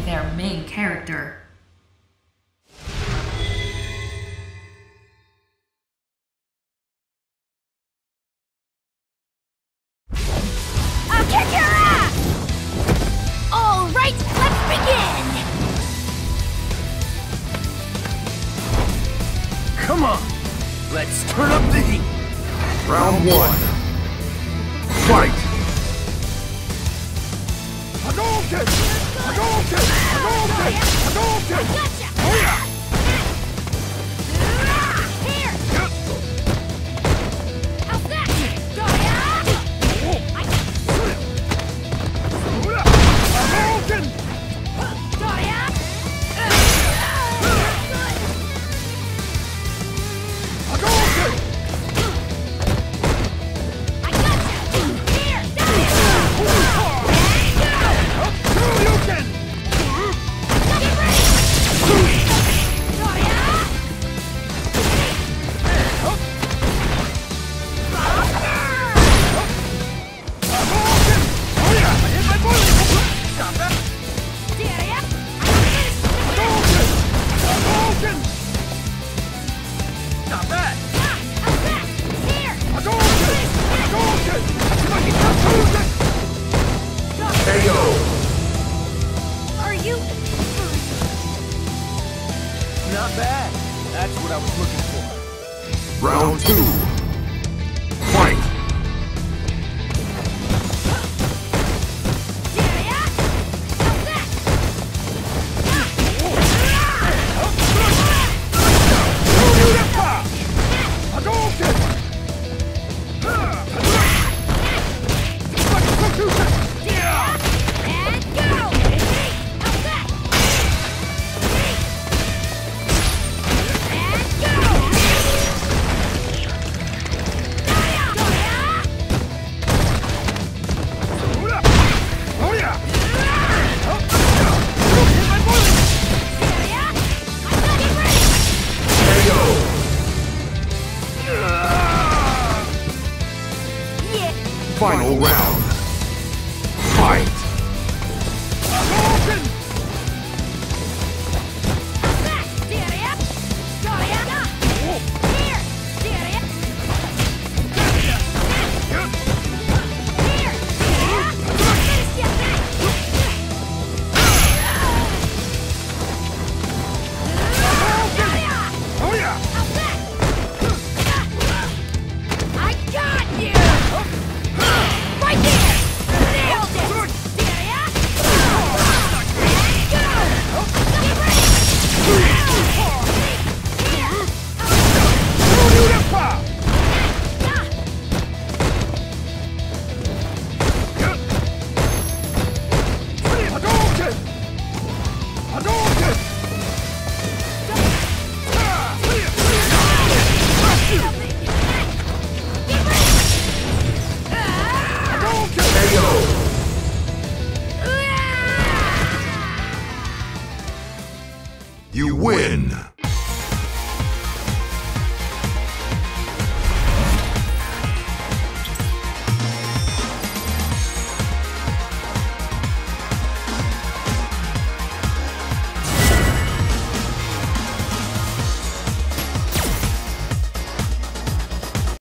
their main character. I'll kick your ass! All right, let's begin! Come on! Let's turn up the heat! Round one. Fight! Hadouken! Hadouken! Hadouken! Hadouken! Gotcha! Oh yeah! Here! How's that? Hadouken! Hadouken! I gotcha! Here! Hadouken! Get ready! Hadouken! Oh yeah! I hit my bullet! Stop that! Hadouken! Hadouken! Stop that! Hadouken! Hadouken! Hadouken! KO! Are you... Not bad. That's what I was looking for. Round two. Fight! Hadouken! And go! How's that? And go! Oh yeah! KO! Final round. Fight! Hadouken! Oh yeah! I got you! Right there! Nailed it! Get ready! Hadouken! Hadouken! Hadouken! KO! You win!